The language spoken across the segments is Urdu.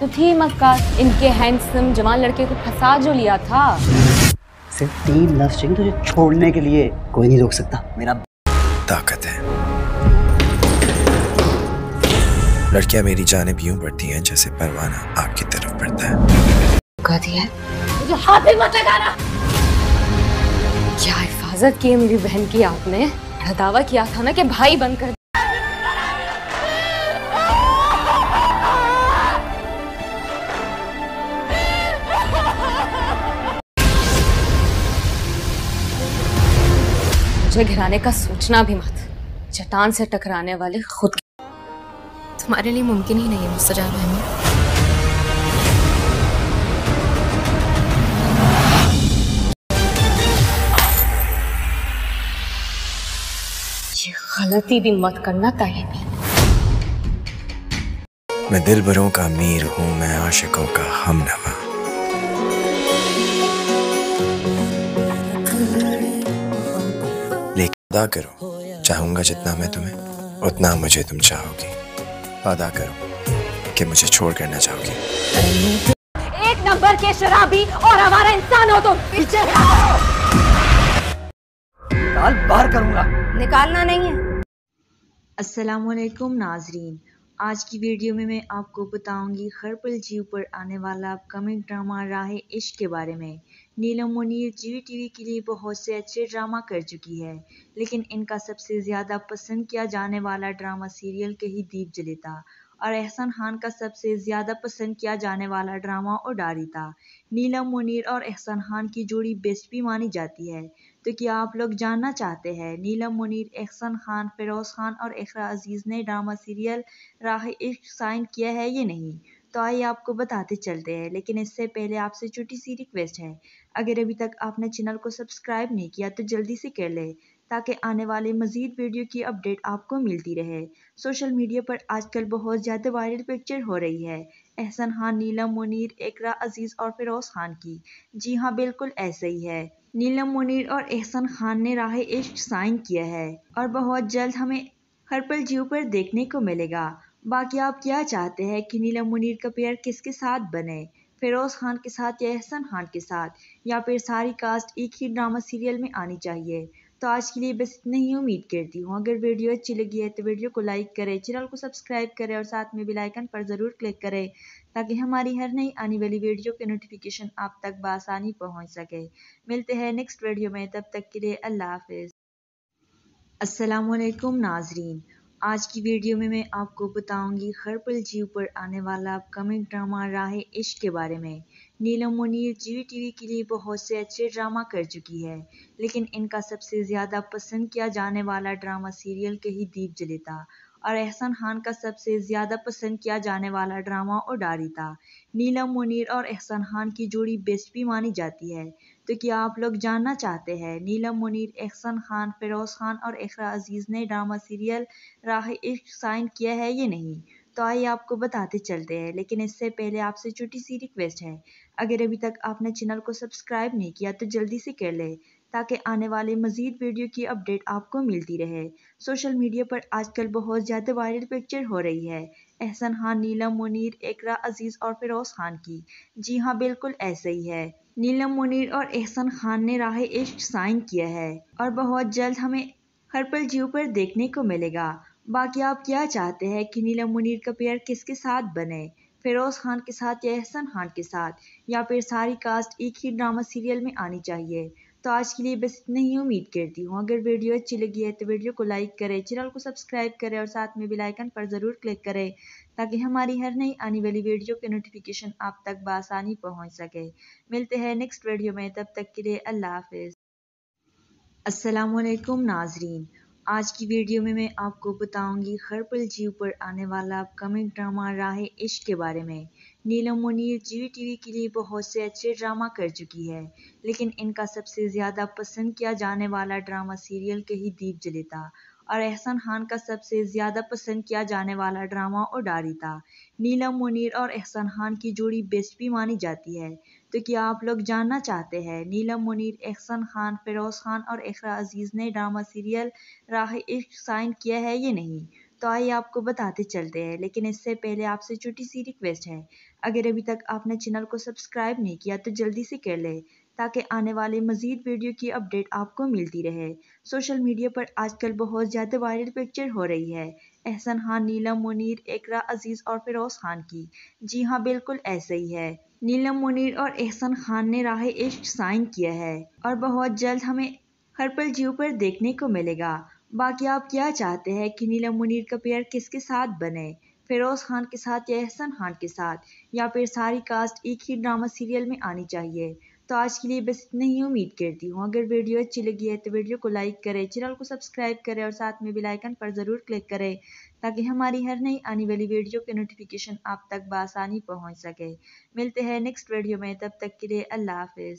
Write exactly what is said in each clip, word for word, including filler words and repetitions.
तो थी मक्का इनके हैंडसम जवान लड़के को फंसा जो लिया था। सिर्फ तीन लफ्ज़ चाहिए तुझे छोड़ने के लिए, कोई नहीं रोक सकता। मेरा ताकत है। लड़कियां मेरी जानिब यूं बढ़ती हैं जैसे परवाना आग की तरफ बढ़ता है। कह दिया मुझे हाथ भी मत लगाना। क्या हिफाजत की है मेरी बहन की आपने। बड़ा दावा किया था ना कि भाई बनकर। मुझे घिराने का सोचना भी मत। चट्टान से टकराने वाले खुद। तुम्हारे लिए मुमकिन ही नहीं है मुस्तजाब बहनी। ये गलती भी मत करना ताहिर। मैं दिलबरों का अमीर हूँ, मैं आशिकों का हमनवा। लेकिन वादा करो, चाहूंगा जितना मैं तुम्हें उतना मुझे तुम चाहोगी। वादा करो कि मुझे छोड़ कर ना चाहोगी। एक नंबर के शराबी और हमारा इंसान हो तुम। पीछे निकाल, बाहर करूंगा। निकालना नहीं है। अस्सलामुअलैकुम नाजरीन, आज की वीडियो में मैं आपको बताऊंगी खरपल जीव पर आने वाला अपकमिंग ड्रामा राह इश्क के बारे में। नीलम मुनीर जी टीवी के लिए बहुत से अच्छे ड्रामा कर चुकी है, लेकिन इनका सबसे ज़्यादा पसंद किया जाने वाला ड्रामा सीरियल कहीं दीप जले था और एहसान खान का सबसे ज़्यादा पसंद किया जाने वाला ड्रामा उडारी था। नीलम मुनीर और एहसान खान की जोड़ी बेस्ट भी मानी जाती है। तो क्या आप लोग जानना चाहते हैं नीलम मुनीर, एहसान खान, फिरोज खान और इकरा अजीज़ ने ड्रामा सीरियल राह इश्क साइन किया है या नहीं? तो आइए आपको बताते चलते हैं, लेकिन इससे पहले आपसे छोटी सी रिक्वेस्ट है। अगर अभी तक आपने चैनल को सब्सक्राइब नहीं किया तो जल्दी से कर ले, ताकि आने वाले मजीद वीडियो की अपडेट आपको मिलती रहे। सोशल मीडिया पर आजकल बहुत ज़्यादा वायरल पिक्चर हो रही है एहसान खान, नीलम मुनीर, इकरा अजीज़ और फिरोज खान की। जी हाँ, बिल्कुल ऐसे ही है। नीलम मुनीर और एहसान खान ने राह इश्क साइन किया है और बहुत जल्द हमें खरपल जीव पर देखने को मिलेगा। बाकी आप क्या चाहते हैं कि नीलम मुनीर का पेयर किसके साथ बने, फिरोज खान के साथ या एहसान खान के साथ, या फिर सारी कास्ट एक ही ड्रामा सीरियल में आनी चाहिए? तो आज के लिए बस इतना ही उम्मीद करती हूँ। अगर वीडियो अच्छी लगी है तो वीडियो को लाइक करें, चैनल को सब्सक्राइब करें और साथ में बेल आइकन पर ज़रूर क्लिक करें, ताकि हमारी हर नई आने वाली वीडियो के नोटिफिकेशन आप तक बआसानी पहुँच सके। मिलते हैं नेक्स्ट वीडियो में, तब तक के लिए अल्लाह हाफिज़। अस्सलामुअलैकुम नाजरीन, आज की वीडियो में मैं आपको बताऊंगी खरपल जीव पर आने वाला अपकमिंग ड्रामा राह इश्क के बारे में। नीलम मुनीर जी टीवी के लिए बहुत से अच्छे ड्रामा कर चुकी है, लेकिन इनका सबसे ज़्यादा पसंद किया जाने वाला ड्रामा सीरियल कहीं दीप जले था और एहसान खान का सबसे ज़्यादा पसंद किया जाने वाला ड्रामा उडारी था। नीलम मुनीर और एहसान खान की जोड़ी बेस्ट भी मानी जाती है। तो क्या आप लोग जानना चाहते हैं नीलम मुनीर, एहसान खान, फिरोज खान और इकरा अजीज़ ने ड्रामा सीरियल राह इश्क साइन किया है या नहीं? तो आइए आपको बताते चलते हैं, लेकिन इससे पहले आपसे छोटी सी रिक्वेस्ट है। अगर अभी तक आपने चैनल को सब्सक्राइब नहीं किया तो जल्दी से कर ले, ताकि आने वाले मजीद वीडियो की अपडेट आपको मिलती रहे। सोशल मीडिया पर आजकल बहुत ज़्यादा वायरल पिक्चर हो रही है एहसान खान, नीलम मुनीर, इकरा अजीज़ और फिरोज खान की। जी हाँ, बिल्कुल ऐसे ही है। नीलम मुनीर और एहसान खान ने राह इश्क साइन किया है और बहुत जल्द हमें खरपल जीव पर देखने को मिलेगा। बाकी आप क्या चाहते हैं कि नीलम मुनीर का पेयर किसके साथ बने, फिरोज खान के साथ या एहसान खान के साथ, या फिर सारी कास्ट एक ही ड्रामा सीरियल में आनी चाहिए? तो आज के लिए बस इतना ही उम्मीद करती हूँ। अगर वीडियो अच्छी लगी है तो वीडियो को लाइक करें, चैनल को सब्सक्राइब करें और साथ में बेल आइकन पर ज़रूर क्लिक करें, ताकि हमारी हर नई आने वाली वीडियो के नोटिफिकेशन आप तक बआसानी पहुँच सके। मिलते हैं नेक्स्ट वीडियो में, तब तक के लिए अल्लाह हाफिज़। अस्सलामुअलैकुम नाजरीन, आज की वीडियो में मैं आपको बताऊंगी खरपल जीव पर आने वाला अपकमिंग ड्रामा राह इश्क के बारे में। नीलम मुनीर जी टीवी के लिए बहुत से अच्छे ड्रामा कर चुकी है, लेकिन इनका सबसे ज़्यादा पसंद किया जाने वाला ड्रामा सीरियल कहीं दीप जले था और एहसान खान का सबसे ज़्यादा पसंद किया जाने वाला ड्रामा उडारी था। नीलम मुनीर और एहसान खान की जोड़ी बेस्ट भी मानी जाती है। तो क्या आप लोग जानना चाहते हैं नीलम मुनीर, एहसान खान, फिरोज खान और इकरा अजीज़ ने ड्रामा सीरियल राह इश्क साइन किया है या नहीं? تو آئیے آپ کو بتاتے چلتے ہیں، لیکن اس سے پہلے آپ سے چھوٹی سی ریکویسٹ ہے، اگر ابھی تک آپ نے چینل کو سبسکرائب نہیں کیا تو جلدی سے کر لیں تاکہ آنے والے مزید ویڈیو کی اپڈیٹ آپ کو ملتی رہے۔ سوشل میڈیا پر آج کل بہت زیادہ وائرل پکچر ہو رہی ہے احسن خان، نیلم منیر، اقرا عزیز اور فیروز خان کی۔ جی ہاں، بالکل ایسے ہی ہے۔ نیلم منیر اور احسن خان نے راہ عشق سائن کیا ہے اور بہت جلد ہمیں ہر پل جیو پر دیکھنے کو ملے گا۔ باقی آپ کیا چاہتے ہیں کہ نیلم منیر کا پیئر کس کے ساتھ بنے، فیروز خان کے ساتھ یا احسن خان کے ساتھ، یا پھر ساری کاسٹ ایک ہی ڈرامہ سیریل میں آنی چاہیے؟ تو آج کے لیے بس اتنا ہی، امید کرتی ہوں اگر ویڈیو اچھی لگی ہے تو ویڈیو کو لائک کریں، چینل کو سبسکرائب کریں اور ساتھ میں بیل آئیکن پر ضرور کلک کریں تاکہ ہماری ہر نئی آنے والی ویڈیو کی نوٹیفیکیشن آپ تک بآسانی پہنچ سکے۔ ملتے ہیں نیکسٹ ویڈیو میں، تب تک کے لیے اللہ حافظ۔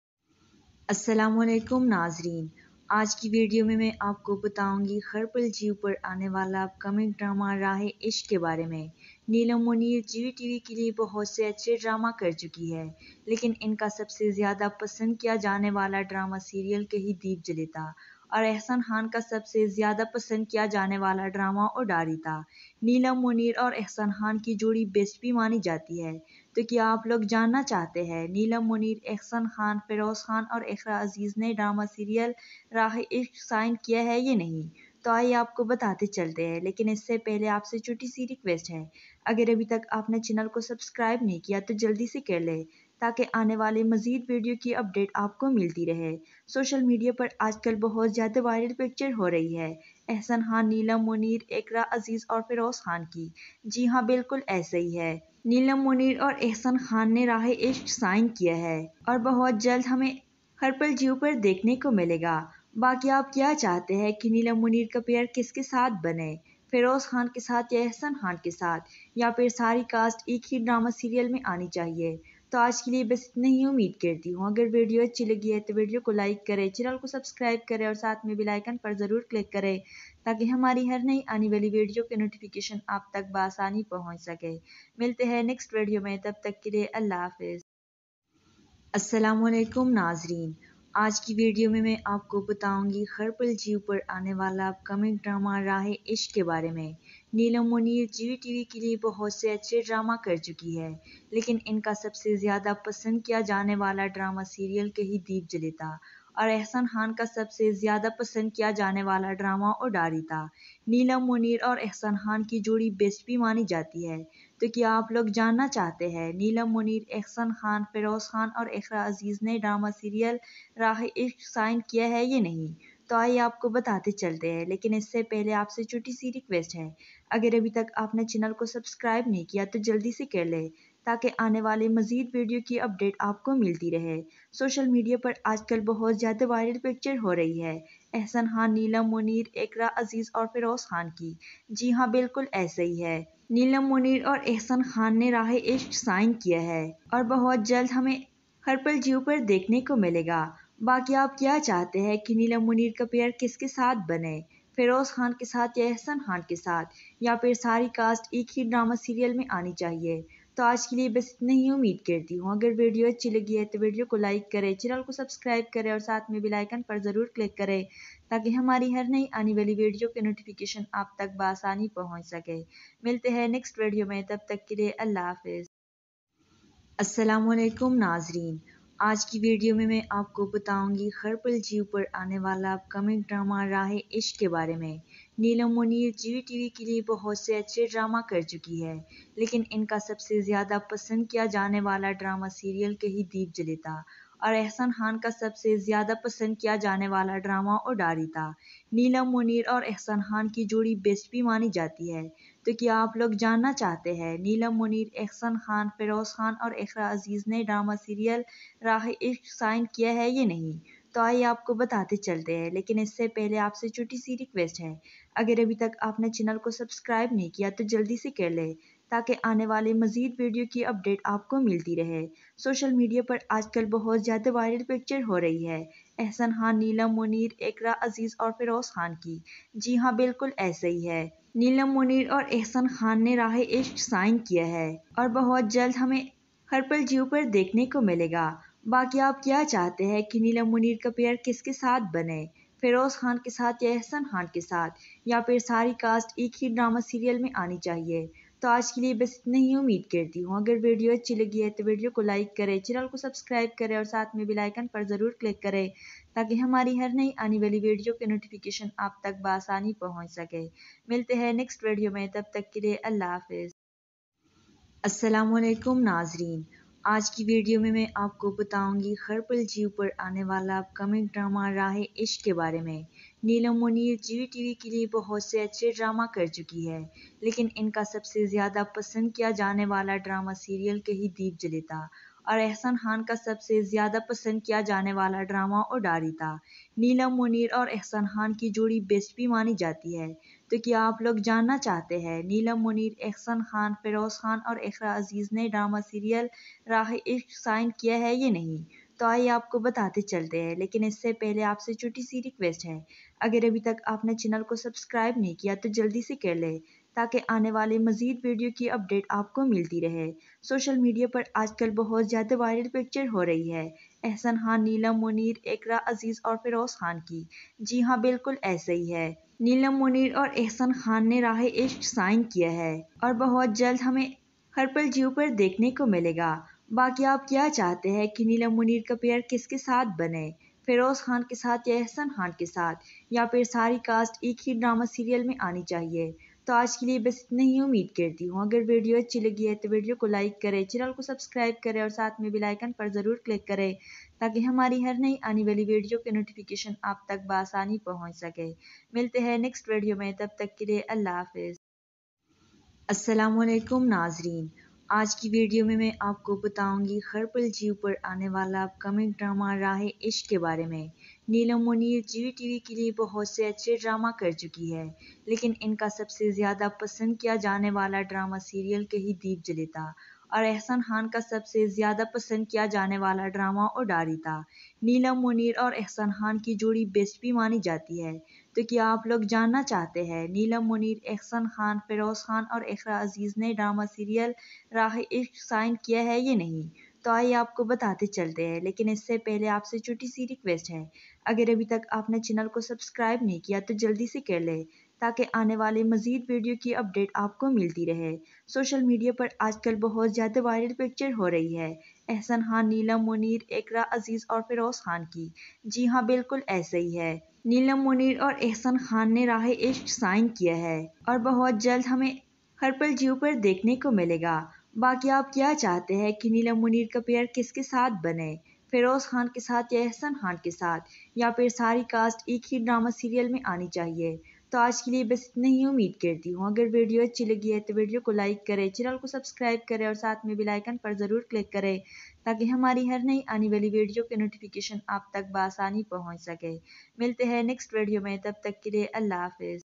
السلام علیکم ناظرین، آج کی ویڈیو میں میں آپ کو بتاؤں گی ہر پل جیو پر آنے والا اپ کمنگ ڈرامہ راہ عشق کے بارے میں۔ نیلم منیر جی وی ٹی وی کے لیے بہت سے اچھے ڈرامہ کر چکی ہے، لیکن ان کا سب سے زیادہ پسند کیا جانے والا ڈرامہ سیریل کہیں دیپ جلے تھا، اور احسن خان کا سب سے زیادہ پسند کیا جانے والا ڈرامہ اڈاری تھا۔ نیلم منیر اور احسن خان کی جوڑی بیسٹ بھی مانی جاتی ہے، تو کیا آپ لوگ جاننا چاہتے ہیں نیلم منیر، احسن خان، فیروز خان اور اقرا عزیز نے ڈرامہ سیریل راہ عشق سائن کیا ہے یا نہیں؟ تو آئیے آپ کو بتاتے چلتے ہیں، لیکن اس سے پہلے آپ سے چھوٹی سی ریکویسٹ ہے، اگر ابھی تک آپ نے چینل کو سبسکرائب نہیں کیا تو جلدی سے کر لیں تاکہ آنے والے مزید ویڈیو کی اپڈیٹ آپ کو ملتی رہے۔ سوشل میڈیا پر آج کل بہت زیادہ وائرل پکچر ہو رہی ہے احسن خان، نیلم منیر، اقرا عزیز اور فیروز خان کی۔ جی ہاں، بالکل ایسے ہی ہے۔ نیلم منیر اور احسن خان نے راہ عشق سائن کیا ہے اور بہت جلد ہمیں ہر پل جیو پر دیکھنے کو ملے گا۔ باقی آپ کیا چاہتے ہیں کہ نیلم منیر کا پیئر کس کے ساتھ بنے، فیروز خان کے ساتھ یا احسن خان کے ساتھ، یا پھر ساری کاسٹ ایک ہی ڈرامہ سیریل میں آنی چاہیے؟ تو آج کے لیے بس اتنا ہی، امید کرتی ہوں اگر ویڈیو اچھی لگی ہے تو ویڈیو کو لائک کریں، چینل کو سبسکرائب کریں اور ساتھ میں بیل آئیکن پر ضرور کلک کریں تاکہ ہماری ہر نئی آنے والی ویڈیو کی نوٹیفیکیشن آپ تک بآسانی پہنچ سکے۔ ملتے ہیں نیکسٹ ویڈیو میں، تب تک کے لیے اللہ حافظ۔ السلام علیکم ناظرین، آج کی ویڈیو میں میں آپ کو بتاؤں گی ہر پل جیو پر آنے والا اپ کمنگ ڈرامہ راہ عشق کے بارے میں۔ نیلم منیر جی وی ٹی وی کے لیے بہت سے اچھے ڈرامہ کر چکی ہے، لیکن ان کا سب سے زیادہ پسند کیا جانے والا ڈرامہ سیریل کہیں دیپ جلے تھا، اور احسن خان کا سب سے زیادہ پسند کیا جانے والا ڈرامہ اڈاری تھا۔ نیلم منیر اور احسن خان کی جوڑی بیسٹ بھی مانی جاتی ہے، تو کیا آپ لوگ جاننا چاہتے ہیں نیلم منیر، احسن خان، فیروز خان اور اقرا عزیز نے ڈرامہ سیریل راہ عشق سائن کیا ہے یا نہیں؟ تو آئیے آپ کو بتاتے چلتے ہیں، لیکن اس سے پہلے آپ سے چھوٹی سی ریکویسٹ ہے، اگر ابھی تک آپ نے چینل کو سبسکرائب نہیں کیا تو جلدی سے کر لیں تاکہ آنے والے مزید ویڈیو کی اپڈیٹ آپ کو ملتی رہے۔ سوشل میڈیا پر آج کل بہت زیادہ وائرل پکچر ہو رہی ہے احسن خان، نیلم منیر، اقرا عزیز اور فیروز خان کی۔ جی ہاں، بالکل ایسے ہی ہے۔ نیلم منیر اور احسن خان نے راہ عشق سائن کیا ہے اور بہت جلد ہمیں ہر پل جیو پر دیکھنے کو ملے گا۔ باقی آپ کیا چاہتے ہیں کہ نیلم منیر کا پیئر کس کے ساتھ بنے، فیروز خان کے ساتھ یا احسن خان کے ساتھ، یا پھر ساری کاسٹ ایک ہی ڈرامہ سیریل میں آنی چاہیے؟ تو آج کے لیے بس اتنا ہی، امید کرتی ہوں اگر ویڈیو اچھی لگی ہے تو ویڈیو کو لائک کریں، چینل کو سبسکرائب کریں اور ساتھ میں بیل آئیکن پر ضرور کلک کریں تاکہ ہماری ہر نئی آنے والی ویڈیو کی نوٹیفیکیشن آپ تک بآسانی پہنچ سکے۔ ملتے ہیں نیکسٹ ویڈیو میں، تب تک کے لیے اللہ حافظ۔ السلام علیکم ناظرین، آج کی ویڈیو میں میں آپ کو بتاؤں گی ہر پل جیو پر آنے والا اپ کمنگ ڈرامہ راہ عشق کے بارے میں۔ نیلم منیر جی وی ٹی وی کے لیے بہت سے اچھے ڈرامہ کر چکی ہے، لیکن ان کا سب سے زیادہ پسند کیا جانے والا ڈرامہ سیریل کہیں دیپ جلے تھا، اور احسن خان کا سب سے زیادہ پسند کیا جانے والا ڈرامہ اڈاری تھا۔ نیلم منیر اور احسن خان کی جوڑی بیسٹ بھی مانی جاتی ہے، تو کیا آپ لوگ جاننا چاہتے ہیں نیلم منیر، احسن خان، فیروز خان اور اقرا عزیز نے ڈرامہ سیریل راہ عشق سائن کیا ہے یا نہیں؟ تو آئیے آپ کو بتاتے چلتے ہیں، لیکن اس سے پہلے آپ سے چھوٹی سی ریکویسٹ ہے، اگر ابھی تک آپ نے چینل کو سبسکرائب نہیں کیا تو جلدی سے کر لیں تاکہ آنے والے مزید ویڈیو کی اپڈیٹ آپ کو ملتی رہے۔ سوشل میڈیا پر آج کل بہت زیادہ وائرل پکچر ہو رہی ہے احسن خان، نیلم منیر، اقرا عزیز اور فیروز خان کی۔ جی ہاں، بالکل ایسے ہی ہے۔ نیلم منیر اور احسن خان نے راہ عشق سائن کیا ہے اور بہت جلد ہمیں ہر پل جیو پر دیکھنے کو ملے گا۔ باقی آپ کیا چاہتے ہیں کہ نیلم منیر کا پیئر کس کے ساتھ بنے، فیروز خان کے ساتھ یا احسن خان کے ساتھ، یا پھر ساری کاسٹ ایک ہی ڈرامہ سیریل میں آنی چاہیے؟ تو آج کے لیے بس اتنا ہی، امید کرتی ہوں اگر ویڈیو اچھی لگی ہے تو ویڈیو کو لائک کرے، چینل کو سبسکرائب کرے اور ساتھ میں بیل آئیکن پر ضرور کلک کرے تاکہ ہماری ہر نئی آنے والی ویڈیو کے نوٹیفیکیشن آپ تک بآسانی پہنچ سکے۔ ملتے ہیں نیکسٹ ویڈیو میں، تب تک کے لیے اللہ حافظ۔ السلام علیکم ناظرین، آج کی ویڈیو میں میں آپ کو بتاؤں گی ہر پل جیو پر آنے والا اپ کمنگ ڈرامہ راہ عشق کے بارے میں۔ نیلم منیر جی ٹی وی کے لیے بہت سے اچھے ڈرامہ کر چکی ہے، لیکن ان کا سب سے زیادہ پسند کیا جانے والا ڈرامہ سیریل کہیں دیپ جلے تھا، اور احسن خان کا سب سے زیادہ پسند کیا جانے والا ڈرامہ اڈاری تھا۔ نیلم منیر اور احسن خان کی جوڑی بیسٹ بھی مانی جاتی ہے، تو کیا آپ لوگ جاننا چاہتے ہیں نیلم منیر، احسن خان، فیروز خان اور اقرا عزیز نے ڈرامہ سیریل راہ عشق سائن کیا ہے یا نہیں؟ تو آئیے آپ کو بتاتے چلتے ہیں، لیکن اس سے پہلے آپ سے چھوٹی سی ریکویسٹ ہے، اگر ابھی تک آپ نے چینل کو سبسکرائب نہیں کیا تو جلدی سے کر لے تاکہ آنے والے مزید ویڈیو کی اپڈیٹ آپ کو ملتی رہے۔ سوشل میڈیا پر آج کل بہت زیادہ وائرل پکچر ہو رہی ہے احسن خان، نیلم منیر، اقرا عزیز اور فیروز خان کی۔ جی ہاں، بالکل ایسے ہی ہے۔ نیلم منیر اور احسن خان نے راہ عشق سائن کیا ہے اور بہت جلد ہمیں ہر پل جیو پر دیکھنے کو ملے گا۔ باقی آپ کیا چاہتے ہیں کہ نیلم منیر کا پیئر کس کے ساتھ بنے، فیروز خان کے ساتھ یا احسن خان کے ساتھ، یا پھر ساری کاسٹ ایک ہی ڈرامہ سیریل میں آنی چاہیے؟ تو آج کے لیے بس اتنا ہی، امید کرتی ہوں اگر ویڈیو اچھی لگی ہے تو ویڈیو کو لائک کرے، چینل کو سبسکرائب کرے اور ساتھ میں بیل آئیکن پر ضرور کلک کرے تاکہ ہماری ہر نئی آنے والی ویڈیو کے نوٹیفیکیشن آپ تک بآسانی پہنچ سکے۔ ملتے ہیں نیکسٹ ویڈیو میں، تب تک کے لیے اللہ حافظ۔ السلام علیکم ناظرین، آج کی ویڈیو میں میں آپ کو بتاؤں گی ہر پل جیو پر آنے والا اپ کمنگ ڈرامہ راہ عشق کے بارے میں۔ نیلم منیر جی ٹی وی کے لیے بہت سے اچھے ڈرامہ کر چکی ہے، لیکن ان کا سب سے زیادہ پسند کیا جانے والا ڈرامہ سیریل کہیں دیپ جلے تھا، اور احسن خان کا سب سے زیادہ پسند کیا جانے والا ڈرامہ اڈاری تھا۔ نیلم منیر اور احسن خان کی جوڑی بیسٹ بھی مانی جاتی ہے، تو کیا آپ لوگ جاننا چاہتے ہیں نیلم منیر، احسن خان، فیروز خان اور اقرا عزیز نے ڈرامہ سیریل راہ عشق سائن کیا ہے یا نہیں؟ تو آئیے آپ کو بتاتے چلتے ہیں، لیکن اس سے پہلے آپ سے چھوٹی سی ریکویسٹ ہے، اگر ابھی تک آپ نے چینل کو سبسکرائب نہیں کیا تو جلدی سے کر لے تاکہ آنے والے مزید ویڈیو کی اپڈیٹ آپ کو ملتی رہے۔ سوشل میڈیا پر آج کل بہت زیادہ وائرل پکچر ہو رہی ہے احسن خان، نیلم منیر، اقرا عزیز اور فیروز خان کی۔ جی ہاں، بالکل ایسے ہی ہے۔ نیلم منیر اور احسن خان نے راہ عشق سائن کیا ہے اور بہت جلد ہمیں ہر پل جیو پر دیکھنے کو ملے گا۔ باقی آپ کیا چاہتے ہیں کہ نیلم منیر کا پیئر کس کے ساتھ بنے، فیروز خان کے ساتھ یا احسن خان کے ساتھ، یا پھر ساری کاسٹ ایک ہی ڈرامہ سیریل میں آنی چاہیے؟ تو آج کے لیے بس اتنا ہی، امید کرتی ہوں اگر ویڈیو اچھی لگی ہے تو ویڈیو کو لائک کرے، چینل کو سبسکرائب کرے اور ساتھ میں بیل آئیکن پر ضرور کلک کرے تاکہ ہماری ہر نئی آنے والی ویڈیو کے نوٹیفیکیشن آپ تک بآسانی پہنچ سکے۔ ملتے ہیں نیکسٹ ویڈیو میں، تب تک کے لیے اللہ حافظ۔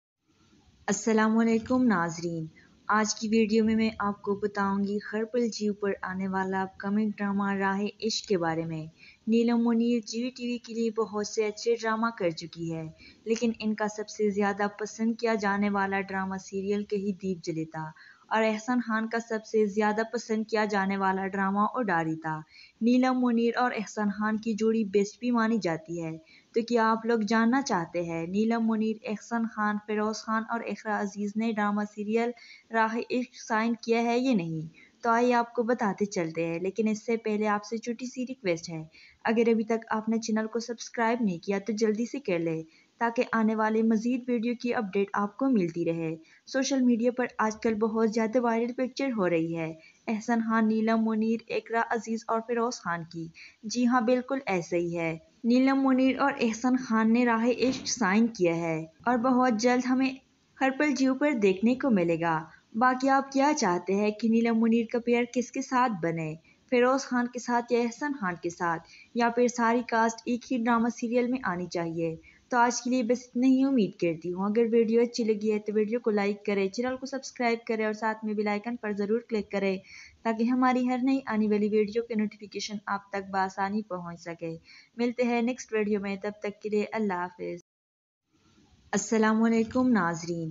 السلام علیکم ناظرین، آج کی ویڈیو میں میں آپ کو بتاؤں گی ہر پل جیو پر آنے والا اپ کمنگ ڈرامہ راہ عشق کے بارے میں۔ نیلم منیر جی ٹی وی کے لیے بہت سے اچھے ڈرامہ کر چکی ہے، لیکن ان کا سب سے زیادہ پسند کیا جانے والا ڈرامہ سیریل کہیں دیپ جلے تھا، اور احسن خان کا سب سے زیادہ پسند کیا جانے والا ڈرامہ اڈاری تھا۔ نیلم منیر اور احسن خان کی جوڑی بیسٹ بھی مانی جاتی ہے، تو کیا آپ لوگ جاننا چاہتے ہیں نیلم منیر، احسن خان، فیروز خان اور اقرا عزیز نے ڈرامہ سیریل راہ عشق سائن کیا ہے یا نہیں؟ تو آئیے آپ کو بتاتے چلتے ہیں، لیکن اس سے پہلے آپ سے چھوٹی سی ریکویسٹ ہے، اگر ابھی تک آپ نے چینل کو سبسکرائب نہیں کیا تو جلدی سے کر لے تاکہ آنے والے مزید ویڈیو کی اپڈیٹ آپ کو ملتی رہے۔ سوشل میڈیا پر آج کل بہت زیادہ وائرل پکچر ہو رہی ہے احسن خان، نیلم منیر، اقرا عزیز اور فیروز خان کی۔ جی ہاں، بالکل ایسے ہی ہے۔ نیلم منیر اور احسن خان نے راہ عشق سائن کیا ہے اور بہت جلد ہمیں ہر پل جیو پر دیکھنے کو ملے گا۔ باقی آپ کیا چاہتے ہیں کہ نیلم منیر کا پیئر کس کے ساتھ بنے، فیروز خان کے ساتھ یا احسن خان کے ساتھ، یا پھر ساری کاسٹ ایک ہی ڈرامہ سیریل میں آنی چاہیے؟ تو آج کے لیے بس اتنا ہی، امید کرتی ہوں اگر ویڈیو اچھی لگی ہے تو ویڈیو کو لائک کرے، چینل کو سبسکرائب کرے اور ساتھ میں بیل آئیکن پر ضرور کلک کرے تاکہ ہماری ہر نئی آنے والی ویڈیو کے نوٹیفیکیشن آپ تک بآسانی پہنچ سکے۔ ملتے ہیں نیکسٹ ویڈیو میں، تب تک کے لیے اللہ حافظ۔ السلام علیکم ناظرین،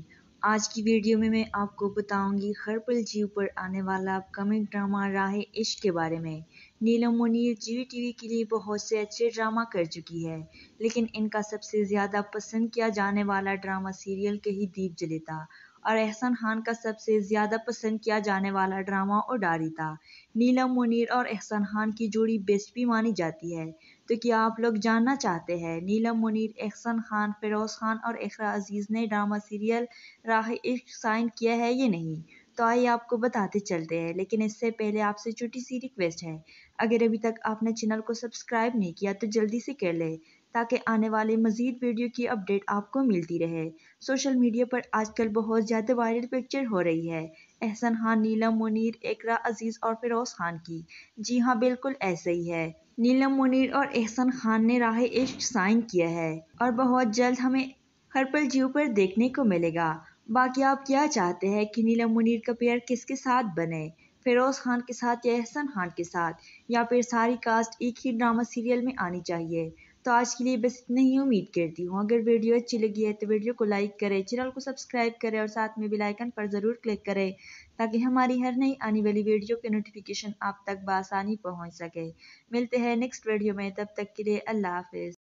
آج کی ویڈیو میں میں آپ کو بتاؤں گی ہر پل جیو پر آنے والا اپ کمنگ ڈرامہ راہ عشق کے بارے میں۔ نیلم منیر جی ٹی وی کے لیے بہت سے اچھے ڈرامہ کر چکی ہے، لیکن ان کا سب سے زیادہ پسند کیا جانے والا ڈرامہ سیریل کہیں دیپ جلے تھا، اور احسان خان کا سب سے زیادہ پسند کیا جانے والا ڈرامہ اڈاری تھا۔ نیلم منیر اور احسان خان کی جوڑی بیسٹ بھی مانی جاتی ہے، تو کیا آپ لوگ جاننا چاہتے ہیں نیلم منیر، احسان خان، فیروز خان اور اقرا عزیز نے ڈرامہ سیریل راہ عشق سائن کیا ہے یا نہیں؟ تو آئیے آپ کو بتاتے چلتے ہیں، لیکن اس سے پہلے آپ سے چھوٹی سی ریکویسٹ ہے، اگر ابھی تک آپ نے چینل کو سبسکرائب نہیں کیا تو جلدی سے کر لے تاکہ آنے والے مزید ویڈیو کی اپڈیٹ آپ کو ملتی رہے۔ سوشل میڈیا پر آج کل بہت زیادہ وائرل پکچر ہو رہی ہے احسان خان، نیلم منیر، اقرا عزیز اور فیروز خان کی۔ جی ہاں، بالکل ایسے ہی ہے۔ نیلم منیر اور احسان خان نے راہ عشق سائن کیا ہے اور بہت جلد ہمیں ہر پل جیو پر دیکھنے کو ملے گا۔ باقی آپ کیا چاہتے ہیں کہ نیلم منیر کا پیئر کس کے ساتھ بنے، فیروز خان کے ساتھ یا احسان خان کے ساتھ، یا پھر ساری کاسٹ ایک ہی ڈرامہ سیریل میں آنی چاہیے؟ تو آج کے لیے بس اتنا ہی، امید کرتی ہوں اگر ویڈیو اچھی لگی ہے تو ویڈیو کو لائک کریں، چینل کو سبسکرائب کریں اور ساتھ میں بیل آئیکن پر ضرور کلک کریں تاکہ ہماری ہر نئی آنے والی ویڈیو کی نوٹیفیکیشن آپ تک بآسانی پہنچ سکے۔ ملتے ہیں نیکسٹ ویڈیو میں، تب تک کے لیے اللہ حافظ۔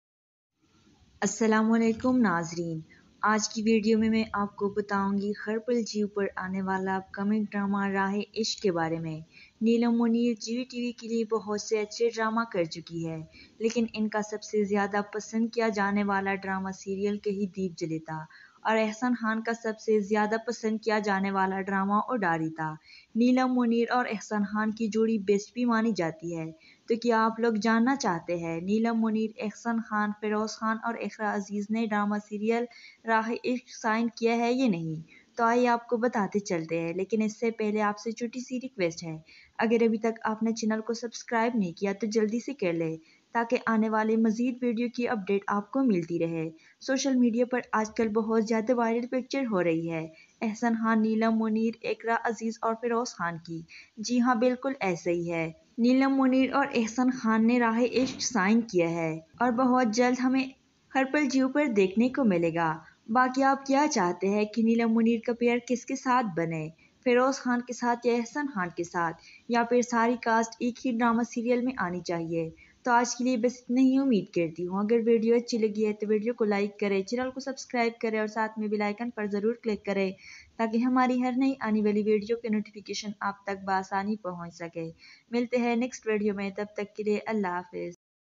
السلام علیکم ناظرین، آج کی ویڈیو میں میں آپ کو بتاؤں گی ہر پل جیو پر آنے والا اپ کمنگ ڈرامہ راہ عشق کے بارے میں۔ نیلم منیر جی ٹی وی کے لیے بہت سے اچھے ڈرامہ کر چکی ہے، لیکن ان کا سب سے زیادہ پسند کیا جانے والا ڈرامہ سیریل کہیں دیپ جلے تھا، اور احسان خان کا سب سے زیادہ پسند کیا جانے والا ڈرامہ اڈاری تھا۔ نیلم منیر اور احسان خان کی جوڑی بیسٹ بھی مانی جاتی ہے، تو کیا آپ لوگ جاننا چاہتے ہیں نیلم منیر، احسان خان، فیروز خان اور اقرا عزیز نے ڈرامہ سیریل راہ عشق سائن کیا ہے یا نہیں؟ تو آئیے آپ کو بتاتے چلتے ہیں، لیکن اس سے پہلے آپ سے چھوٹی سی ریکویسٹ ہے، اگر ابھی تک آپ نے چینل کو سبسکرائب نہیں کیا تو جلدی سے کر لے تاکہ آنے والے مزید ویڈیو کی اپڈیٹ آپ کو ملتی رہے۔ سوشل میڈیا پر آج کل بہت زیادہ وائرل پکچر ہو رہی ہے احسان خان، نیلم منیر، اقرا عزیز اور فیروز خان کی۔ جی ہاں، بالکل ایسے ہی ہے۔ نیلم منیر اور احسان خان نے راہ عشق سائن کیا ہے اور بہت جلد ہمیں ہر پل جیو پر دیکھنے کو ملے گا۔ باقی آپ کیا چاہتے ہیں کہ نیلم منیر کا پیئر کس کے ساتھ بنے، فیروز خان کے ساتھ یا احسان خان کے ساتھ، یا پھر ساری کاسٹ ایک ہی ڈرامہ سیریل میں آنی چاہیے؟ تو آج کے لیے بس اتنا ہی، امید کرتی ہوں اگر ویڈیو اچھی لگی ہے تو ویڈیو کو لائک کریں، چینل کو سبسکرائب کریں اور ساتھ میں بیل آئیکن پر ضرور کلک کریں تاکہ ہماری ہر نئی آنے والی ویڈیو کی نوٹیفیکیشن آپ تک بآسانی پہنچ سکے۔ ملتے ہیں نیکسٹ ویڈیو میں، تب تک کے لیے اللہ حافظ۔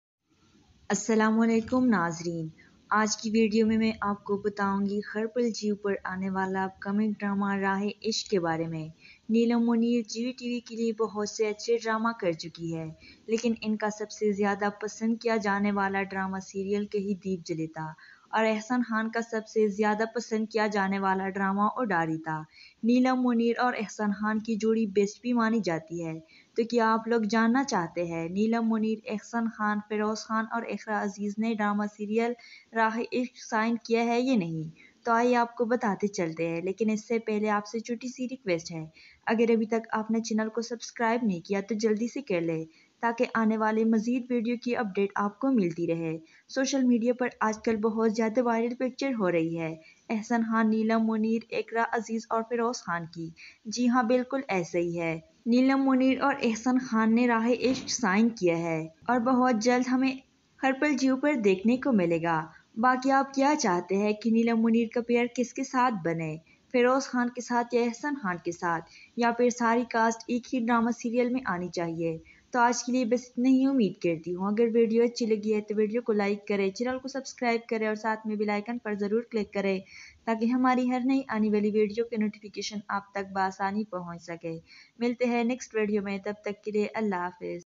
السلام علیکم ناظرین، آج کی ویڈیو میں میں آپ کو بتاؤں گی ہر پل جیو پر آنے والا اپ کمنگ ڈرامہ راہ عشق کے بارے میں۔ نیلم منیر جی ٹی وی کے لیے بہت سے اچھے ڈرامہ کر چکی ہے، لیکن ان کا سب سے زیادہ پسند کیا جانے والا ڈرامہ سیریل کہیں دیپ جلے تھا، اور احسان خان کا سب سے زیادہ پسند کیا جانے والا ڈرامہ اڈاری تھا۔ نیلم منیر اور احسان خان کی جوڑی بیسٹ بھی مانی جاتی ہے، تو کیا آپ لوگ جاننا چاہتے ہیں نیلم منیر، احسان خان، فیروز خان اور اقرا عزیز نے ڈرامہ سیریل راہ عشق سائن کیا ہے یا نہیں؟ تو آئیے آپ کو بتاتے چلتے ہیں، لیکن اس سے پہلے آپ سے چھوٹی سی ریکویسٹ ہے، اگر ابھی تک آپ نے چینل کو سبسکرائب نہیں کیا تو جلدی سے کر لے تاکہ آنے والے مزید ویڈیو کی اپڈیٹ آپ کو ملتی رہے۔ سوشل میڈیا پر آج کل بہت زیادہ وائرل پکچر ہو رہی ہے احسان خان، نیلم منیر، اقرا عزیز اور فیروز خان کی۔ جی ہاں، بالکل ایسے ہی ہے۔ نیلم منیر اور احسان خان نے راہ عشق سائن کیا ہے اور بہت جلد ہمیں ہر پل جیو پر دیکھنے کو ملے گا۔ باقی آپ کیا چاہتے ہیں کہ نیلم منیر کا پیئر کس کے ساتھ بنے، فیروز خان کے ساتھ یا احسان خان کے ساتھ، یا پھر ساری کاسٹ ایک ہی ڈرامہ سیریل میں آنی چاہیے؟ تو آج کے لیے بس اتنا ہی، امید کرتی ہوں اگر ویڈیو اچھی لگی ہے تو ویڈیو کو لائک کریں، چینل کو سبسکرائب کریں اور ساتھ میں بیل آئیکن پر ضرور کلک کریں تاکہ ہماری ہر نئی آنے والی ویڈیو کی نوٹیفیکیشن آپ تک بآسانی پہنچ سکے۔ ملتے ہیں نیکسٹ ویڈیو میں، تب تک کے لیے اللہ حافظ۔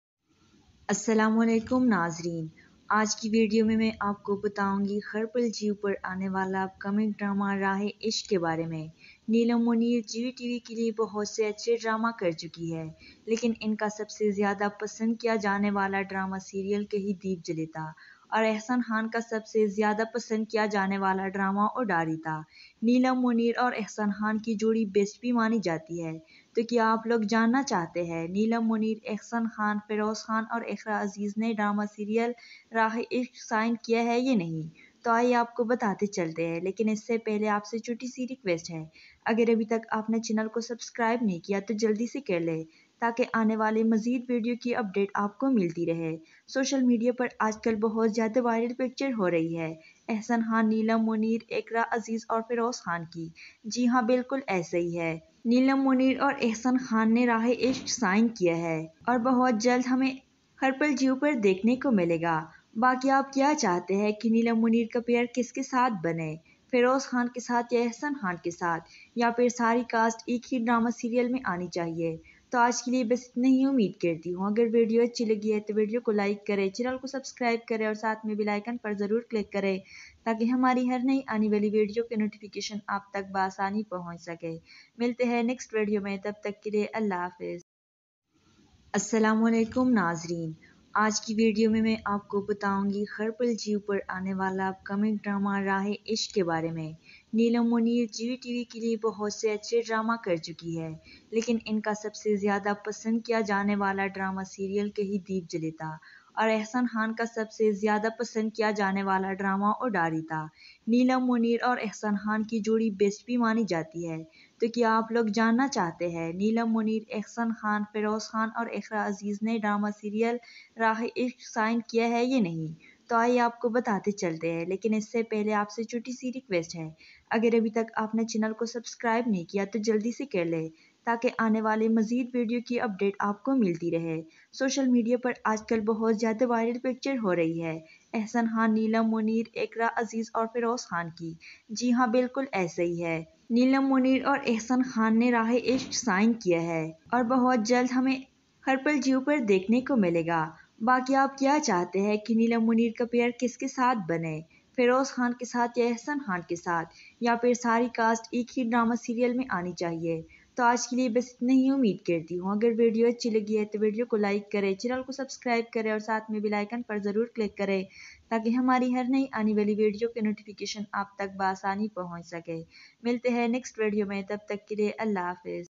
السلام علیکم ناظرین، آج کی ویڈیو میں میں آپ کو بتاؤں گی ہر پل جیو پر آنے والا اپ کمنگ ڈرامہ راہ عشق کے بارے میں۔ نیلم منیر جی ٹی وی کے لیے بہت سے اچھے ڈرامہ کر چکی ہے، لیکن ان کا سب سے زیادہ پسند کیا جانے والا ڈرامہ سیریل کہیں دیپ جلے تھا، اور احسان خان کا سب سے زیادہ پسند کیا جانے والا ڈرامہ اڈاری تھا۔ نیلم منیر اور احسان خان کی جوڑی بیسٹ بھی مانی جاتی ہے، تو کیا آپ لوگ جاننا چاہتے ہیں نیلم منیر، احسان خان، فیروز خان اور اقرا عزیز نے ڈرامہ سیریل راہ عشق سائن کیا ہے یا نہیں؟ تو آئیے آپ کو بتاتے چلتے ہیں، لیکن اس سے پہلے آپ سے چھوٹی سی ریکویسٹ ہے، اگر ابھی تک آپ نے چینل کو سبسکرائب نہیں کیا تو جلدی سے کر لیں تاکہ آنے والے مزید ویڈیو کی اپڈیٹ آپ کو ملتی رہے۔ سوشل میڈیا پر آج کل بہت زیادہ وائرل پکچر ہو رہی ہے احسن خان، نیلم منیر، اقرا عزیز اور فیروز خان کی۔ جی ہاں، بالکل ایسے ہی ہے۔ نیلم منیر اور احسن خان نے راہ عشق سائن کیا ہے اور بہت جلد ہمیں ہر پل جیو پر دیکھنے کو ملے گا۔ باقی آپ کیا چاہتے ہیں کہ نیلم منیر کا پیئر کس کے ساتھ بنے، فیروز خان کے ساتھ یا احسن خان کے ساتھ، یا پھر ساری کاسٹ ایک ہی ڈرامہ سیریل میں آنی چاہیے؟ تو آج کے لیے بس اتنا ہی، امید کرتی ہوں اگر ویڈیو اچھی لگی ہے تو ویڈیو کو لائک کریں، چینل کو سبسکرائب کریں اور ساتھ میں بیل آئیکن پر ضرور کلک کریں تاکہ ہماری ہر نئی آنے والی ویڈیو کی نوٹیفیکیشن آپ تک بآسانی پہنچ سکے۔ ملتے ہیں نیکسٹ ویڈیو میں، تب تک کے لیے اللہ حافظ۔ السلام علیکم ناظرین، آج کی ویڈیو میں میں آپ کو بتاؤں گی ہر پل جیو پر آنے والا اپ کمنگ ڈرامہ راہ عشق کے بارے میں۔ نیلم منیر جی وی ٹی وی کے لیے بہت سے اچھے ڈرامہ کر چکی ہے، لیکن ان کا سب سے زیادہ پسند کیا جانے والا ڈرامہ سیریل کہیں دیپ جلے تھا، اور احسن خان کا سب سے زیادہ پسند کیا جانے والا ڈرامہ اڈاری تھا۔ نیلم منیر اور احسن خان کی جوڑی بیسٹ بھی مانی جاتی ہے، تو کیا آپ لوگ جاننا چاہتے ہیں نیلم منیر، احسن خان، فیروز خان اور اقرا عزیز نے ڈرامہ سیریل راہ عشق سائن کیا ہے یا نہیں؟ تو آئیے آپ کو بتاتے چلتے ہیں، لیکن اس سے پہلے آپ سے چھوٹی سی ریکویسٹ ہے، اگر ابھی تک آپ نے چینل کو سبسکرائب نہیں کیا تو جلدی سے کر لیں تاکہ آنے والے مزید ویڈیو کی اپڈیٹ آپ کو ملتی رہے۔ سوشل میڈیا پر آج کل بہت زیادہ وائرل پکچر ہو رہی ہے احسن خان، نیلم منیر، اقرا عزیز اور فیروز خان کی۔ جی ہاں، بالکل ایسے ہی ہے۔ نیلم منیر اور احسن خان نے راہ عشق سائن کیا ہے اور بہت جلد ہمیں ہر پل جیو پر دیکھنے کو ملے گا۔ باقی آپ کیا چاہتے ہیں کہ نیلم منیر کا پیئر کس کے ساتھ بنے، فیروز خان کے ساتھ یا احسن خان کے ساتھ، یا پھر ساری کاسٹ ایک ہی ڈرامہ سیریل میں آنی چاہیے؟ تو آج کے لیے بس اتنا ہی، امید کرتی ہوں اگر ویڈیو اچھی لگی ہے تو ویڈیو کو لائک کریں، چینل کو سبسکرائب کریں اور ساتھ میں بیل آئیکن پر ضرور کلک کریں تاکہ ہماری ہر نئی آنے والی ویڈیو کی نوٹیفیکیشن آپ تک بآسانی پہنچ سکے۔ ملتے ہیں نیکسٹ ویڈیو میں، تب تک کے لیے اللہ حافظ۔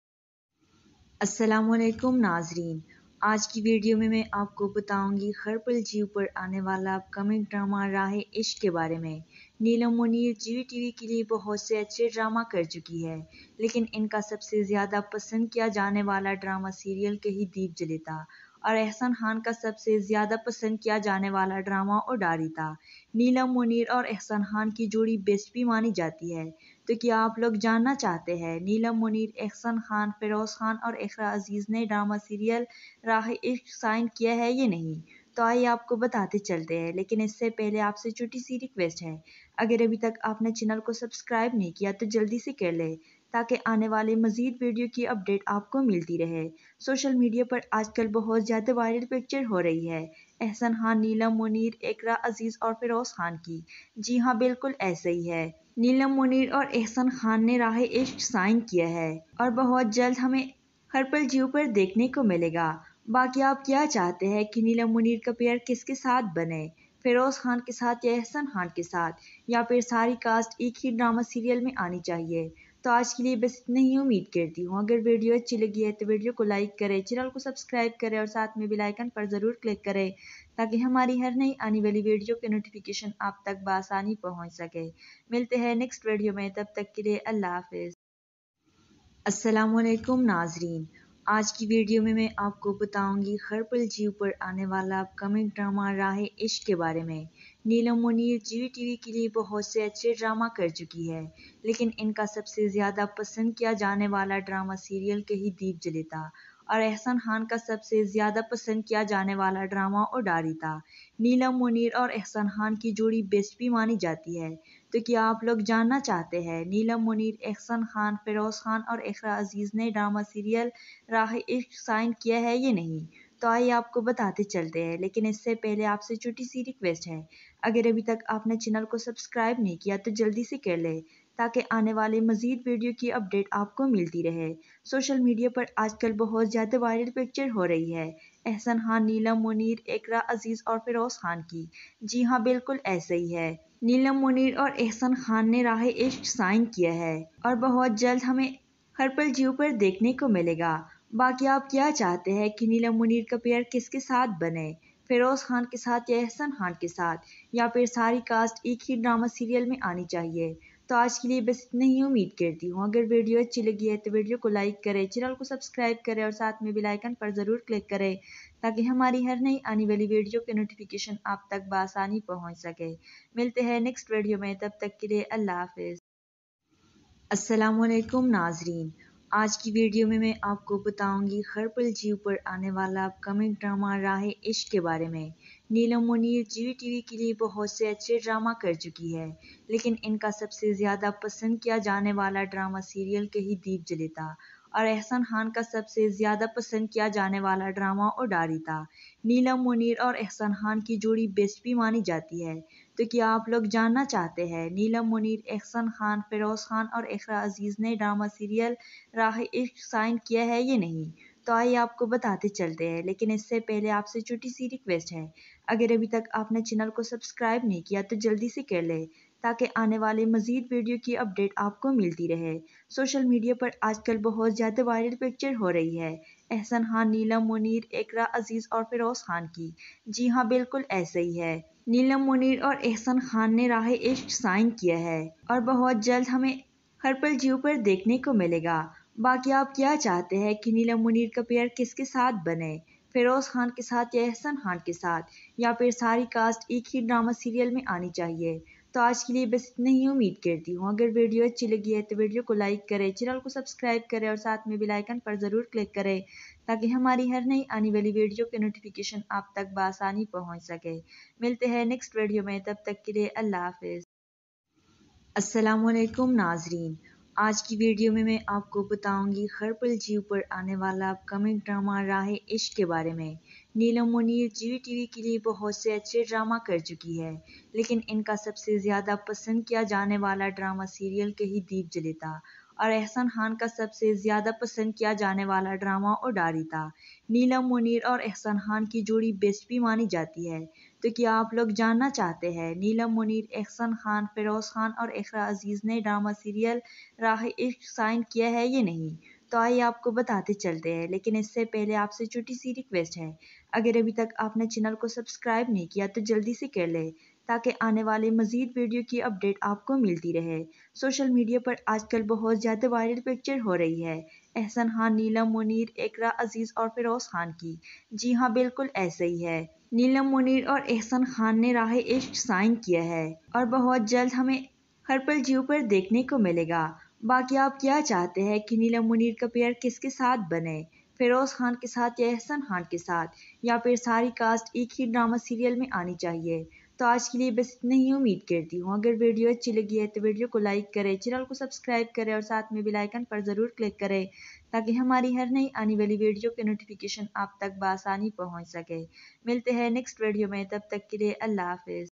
السلام علیکم ناظرین، آج کی ویڈیو میں میں آپ کو بتاؤں گی ہر پل جیو پر آنے والا اپ کمنگ ڈرامہ راہ عشق کے بارے میں۔ نیلم منیر جی وی ٹی وی کے لیے بہت سے اچھے ڈرامہ کر چکی ہے، لیکن ان کا سب سے زیادہ پسند کیا جانے والا ڈرامہ سیریل کہیں دیپ جلے تھا، اور احسن خان کا سب سے زیادہ پسند کیا جانے والا ڈرامہ اڈاری تھا۔ نیلم منیر اور احسن خان کی جوڑی بیسٹ بھی مانی جاتی ہے، تو کیا آپ لوگ جاننا چاہتے ہیں نیلم منیر، احسن خان، فیروز خان اور اقرا عزیز نے ڈرامہ سیریل راہ عشق سائن کیا ہے یا نہیں؟ تو آئیے آپ کو بتاتے چلتے ہیں، لیکن اس سے پہلے آپ سے چھوٹی سی ریکویسٹ ہے، اگر ابھی تک آپ نے چینل کو سبسکرائب نہیں کیا تو جلدی سے کر لیں تاکہ آنے والے مزید ویڈیو کی اپڈیٹ آپ کو ملتی رہے۔ سوشل میڈیا پر آج کل بہت زیادہ وائرل پکچر ہو رہی ہے احسن خان، نیلم منیر، اقرا عزیز اور فیروز خان کی۔ جی ہاں، بالکل ایسے ہی ہے۔ نیلم منیر اور احسن خان نے راہ عشق سائن کیا ہے اور بہت جلد ہمیں ہر پل جیو پر دیکھنے کو ملے گا۔ باقی آپ کیا چاہتے ہیں کہ نیلم منیر کا پیئر کس کے ساتھ بنے، فیروز خان کے ساتھ یا احسن خان کے ساتھ، یا پھر ساری کاسٹ ایک ہی ڈرامہ سیریل میں آنی چاہیے؟ تو آج کے لیے بس اتنا ہی، امید کرتی ہوں اگر ویڈیو اچھی لگی ہے تو ویڈیو کو لائک کریں، چینل کو سبسکرائب کریں اور ساتھ میں بیل آئیکن پر ضرور کلک کریں تاکہ ہماری ہر نئی آنے والی ویڈیو کی نوٹیفیکیشن آپ تک بآسانی پہنچ سکے۔ ملتے ہیں نیکسٹ ویڈیو میں، تب تک کے لیے اللہ حافظ۔ السلام علیکم ناظرین، آج کی ویڈیو میں میں آپ کو بتاؤں گی ہر پل جیو پر آنے والا اپ کمنگ ڈرامہ راہ عشق کے بارے میں۔ نیلم منیر جی وی ٹی وی کے لیے بہت سے اچھے ڈرامہ کر چکی ہے، لیکن ان کا سب سے زیادہ پسند کیا جانے والا ڈرامہ سیریل کہیں دیپ جلے تھا، اور احسن خان کا سب سے زیادہ پسند کیا جانے والا ڈرامہ اڈاری تھا۔ نیلم منیر اور احسن خان کی جوڑی بیسٹ بھی مانی جاتی ہے، تو کیا آپ لوگ جاننا چاہتے ہیں نیلم منیر، احسن خان، فیروز خان اور اقرا عزیز نے ڈرامہ سیریل راہ عشق سائن کیا ہے یا نہیں؟ تو آئیے آپ کو بتاتے چلتے ہیں، لیکن اس سے پہلے آپ سے چھوٹی سی ریکویسٹ ہے، اگر ابھی تک آپ نے چینل کو سبسکرائب نہیں کیا تو جلدی سے کر لیں تاکہ آنے والے مزید ویڈیو کی اپڈیٹ آپ کو ملتی رہے۔ سوشل میڈیا پر آج کل بہت زیادہ وائرل پکچر ہو رہی ہے احسن خان، نیلم منیر، اقرا عزیز اور فیروز خان کی۔ جی ہاں، بالکل ایسے ہی ہے۔ نیلم منیر اور احسن خان نے راہ عشق سائن کیا ہے اور بہت جلد ہمیں ہر پل جیو پر دیکھنے کو ملے گا۔ باقی آپ کیا چاہتے ہیں کہ نیلم منیر کا پیئر کس کے ساتھ بنے، فیروز خان کے ساتھ یا احسن خان کے ساتھ، یا پھر ساری کاسٹ ایک ہی ڈرامہ سیریل میں آنی چاہیے؟ تو آج کے لیے بس اتنا ہی، امید کرتی ہوں اگر ویڈیو اچھی لگی ہے تو ویڈیو کو لائک کریں، چینل کو سبسکرائب کریں اور ساتھ میں بیل آئیکن پر ضرور کلک کریں تاکہ ہماری ہر نئی آنے والی ویڈیو کی نوٹیفیکیشن آپ تک بآسانی پہنچ سکے۔ ملتے ہیں نیکسٹ ویڈیو میں، تب تک کے لیے اللہ حافظ۔ السلام علیکم ناظرین، آج کی ویڈیو میں میں آپ کو بتاؤں گی خرپل جیو پر آنے والا اپ کمنگ ڈرامہ راہ عشق کے بارے میں۔ نیلم منیر جی ٹی وی کے لیے بہت سے اچھے ڈرامہ کر چکی ہے، لیکن ان کا سب سے زیادہ پسند کیا جانے والا ڈرامہ سیریل کہیں دیپ جلے تھا، اور احسن خان کا سب سے زیادہ پسند کیا جانے والا ڈرامہ اڈاری تھا۔ نیلم منیر اور احسن خان کی جوڑی بیسٹ بھی مانی جاتی ہے، تو کیا آپ لوگ جاننا چاہتے ہیں نیلم منیر، احسن خان، فیروز خان اور اقرا عزیز نے ڈرامہ سیریل راہ عشق سائن کیا ہے یا نہیں؟ تو آئیے آپ کو بتاتے چلتے ہیں، لیکن اس سے پہلے آپ سے چھوٹی سی ریکویسٹ ہے، اگر ابھی تک آپ نے چینل کو سبسکرائب نہیں کیا تو جلدی سے کر لیں تاکہ آنے والے مزید ویڈیو کی اپڈیٹ آپ کو ملتی رہے۔ سوشل میڈیا پر آج کل بہت زیادہ وائرل پکچر ہو رہی ہے احسن خان، نیلم منیر، اقرا عزیز اور فیروز خان کی۔ جی ہاں، بالکل ایسے ہی ہے۔ نیلم منیر اور احسن خان نے راہ عشق سائن کیا ہے اور بہت جلد ہمیں خرپل جیو پر دیکھنے کو ملے گا۔ باقی آپ کیا چاہتے ہیں کہ نیلم منیر کا پیئر کس کے ساتھ بنے، فیروز خان کے ساتھ یا احسن خان کے ساتھ، یا پھر ساری کاسٹ ایک ہی ڈرامہ سیریل میں آنی چاہیے؟ تو آج کے لیے بس اتنا ہی، امید کرتی ہوں اگر ویڈیو اچھی لگی ہے تو ویڈیو کو لائک کریں، چینل کو سبسکرائب کریں اور ساتھ میں بیل آئیکن پر ضرور کلک کریں تاکہ ہماری ہر نئی آنے والی ویڈیو کی نوٹیفیکیشن آپ تک بآسانی پہنچ سکے۔ ملتے ہیں نیکسٹ ویڈیو میں، تب تک کے لیے اللہ حافظ۔ السلام علیکم ناظرین، آج کی ویڈیو میں میں آپ کو بتاؤں گی خرپل جیو پر آنے والا اپ کمنگ ڈرامہ راہ عشق کے بارے میں۔ نیلم منیر جی ٹی وی کے لیے بہت سے اچھے ڈرامہ کر چکی ہے، لیکن ان کا سب سے زیادہ پسند کیا جانے والا ڈرامہ سیریل کہیں دیپ جلے تھا، اور احسن خان کا سب سے زیادہ پسند کیا جانے والا ڈرامہ اڈاری تھا۔ نیلم منیر اور احسن خان کی جوڑی بیسٹ بھی مانی جاتی ہے، تو کیا آپ لوگ جاننا چاہتے ہیں نیلم منیر، احسن خان، فیروز خان اور اقرا عزیز نے ڈرامہ سیریل راہ عشق سائن کیا ہے یا نہیں؟ تو آئیے آپ کو بتاتے چلتے ہیں، لیکن اس سے پہلے آپ سے چھوٹی سی ریکویسٹ ہے، اگر ابھی تک آپ نے چینل کو سبسکرائب نہیں کیا تو جلدی سے کر لیں تاکہ آنے والے مزید ویڈیو کی اپڈیٹ آپ کو ملتی رہے۔ سوشل میڈیا پر آج کل بہت زیادہ وائرل پکچر ہو رہی ہے احسن خان، نیلم منیر، اقرا عزیز اور فیروز خان کی۔ جی ہاں، بالکل ایسے ہی ہے۔ نیلم منیر اور احسن خان نے راہ عشق سائن کیا ہے اور بہت جلد ہمیں خرپل جیو پر دیکھنے کو ملے گا۔ باقی آپ کیا چاہتے ہیں کہ نیلم منیر کا پیئر کس کے ساتھ بنے، فیروز خان کے ساتھ یا احسن خان کے ساتھ، یا پھر ساری کاسٹ ایک ہی ڈرامہ سیریل میں آنی چاہیے؟ تو آج کے لیے بس اتنا ہی، امید کرتی ہوں اگر ویڈیو اچھی لگی ہے تو ویڈیو کو لائک کریں، چینل کو سبسکرائب کریں اور ساتھ میں بیل آئیکن پر ضرور کلک کریں تاکہ ہماری ہر نئی آنے والی ویڈیو کی نوٹیفیکیشن آپ تک بآسانی پہنچ سکے۔ ملتے ہیں نیکسٹ ویڈیو میں، تب تک کے لیے اللہ حافظ۔